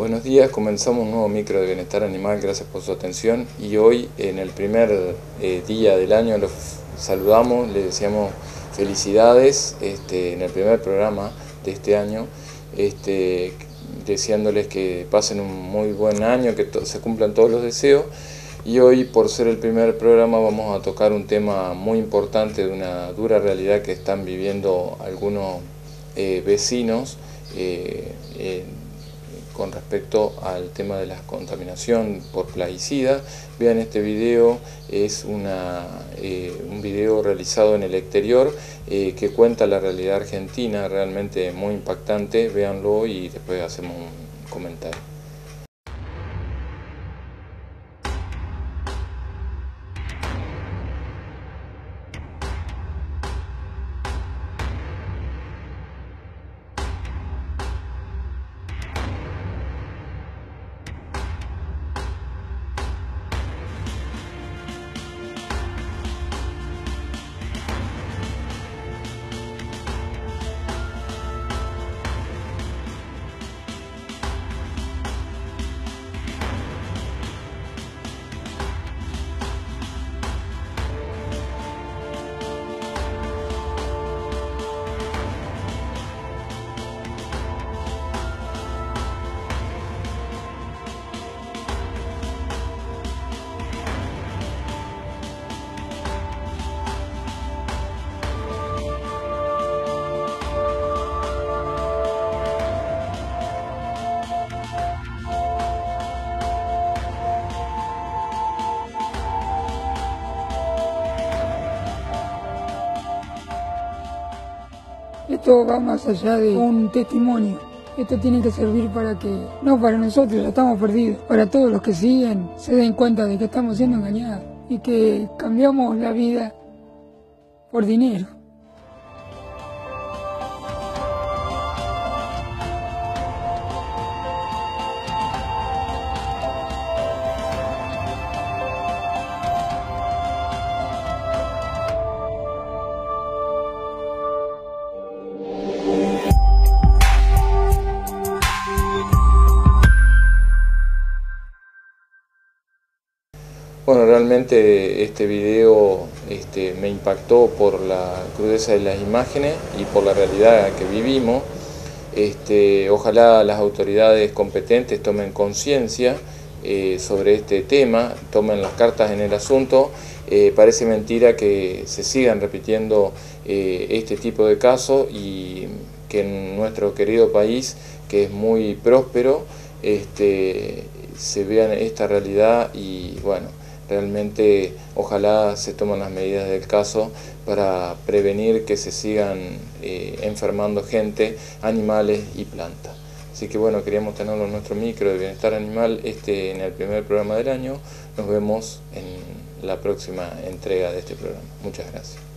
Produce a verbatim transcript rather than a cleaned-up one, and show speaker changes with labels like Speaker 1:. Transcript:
Speaker 1: Buenos días, comenzamos un nuevo micro de bienestar animal, gracias por su atención y hoy en el primer eh, día del año los saludamos, les deseamos felicidades este, en el primer programa de este año, este, deseándoles que pasen un muy buen año, que se cumplan todos los deseos. Y hoy, por ser el primer programa, vamos a tocar un tema muy importante de una dura realidad que están viviendo algunos eh, vecinos eh, eh, con respecto al tema de la contaminación por plaguicidas. Vean este video, es una, eh, un video realizado en el exterior eh, que cuenta la realidad argentina, realmente muy impactante. Véanlo y después hacemos un comentario.
Speaker 2: Esto va más allá de un testimonio. Esto tiene que servir para que, no para nosotros, ya estamos perdidos, para todos los que siguen se den cuenta de que estamos siendo engañados y que cambiamos la vida por dinero.
Speaker 1: Bueno, realmente este video este, me impactó por la crudeza de las imágenes y por la realidad que vivimos. Este, ojalá las autoridades competentes tomen conciencia eh, sobre este tema, tomen las cartas en el asunto. Eh, parece mentira que se sigan repitiendo eh, este tipo de casos y que en nuestro querido país, que es muy próspero, este, se vea esta realidad y bueno, realmente ojalá se tomen las medidas del caso para prevenir que se sigan eh, enfermando gente, animales y plantas. Así que bueno, queríamos tenerlo en nuestro micro de bienestar animal este, en el primer programa del año. Nos vemos en la próxima entrega de este programa. Muchas gracias.